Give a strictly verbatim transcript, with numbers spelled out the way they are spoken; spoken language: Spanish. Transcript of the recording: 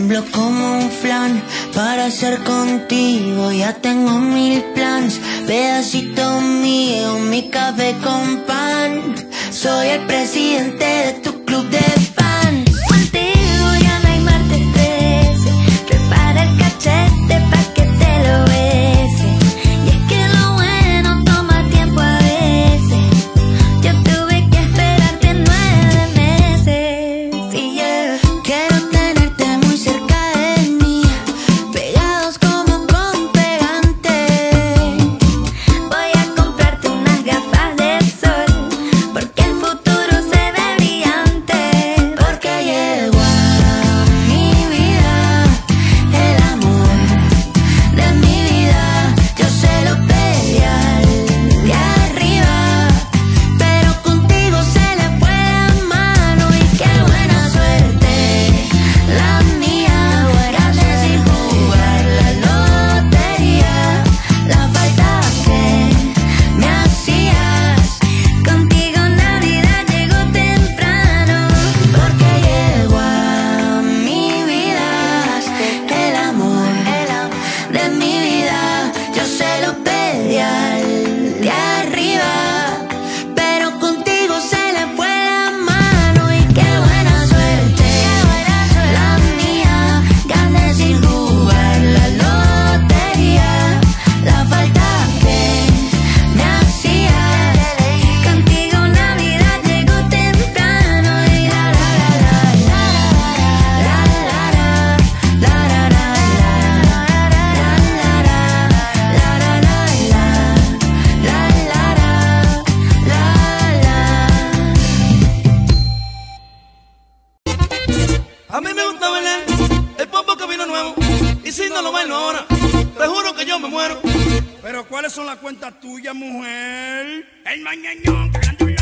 tiemblo como un flan para ser contigo. Ya tengo mil plans, pedacito mío, mi café con pan. Soy el presidente de tu club de fans. Contigo ya no hay martes trece. Prepara el cachete pa' que te lo bese. Y es que lo bueno toma tiempo a veces. Yo tuve que esperarte nueve meses. Y yeah. Quiero tenerte muy cerca de mí, pegados como con pegante. Voy a comprarte unas gafas de sol, porque el futuro se ve brillante. Porque llegó a mi vida el amor de mi vida. Yo se lo pedí al de arriba, pero contigo se le fue la mano. Y qué buena suerte la mía, gané sin jugar la lotería. La falta que me hacías, contigo Navidad llegó temprano. Porque llegó a mi vida el amor de mi vida. Yo se lo pedí al de arriba, pero contigo se le fue la mano. Y qué buena suerte la mía, gané sin jugar la lotería. La falta que me hacías, contigo Navidad llegó temprano. Y la la la la la la la la la la A mí me gusta bailar el pombo que vino nuevo, y si no lo bailo ahora, te juro que yo me muero. Pero ¿cuáles son las cuentas tuyas, mujer? El mañañón,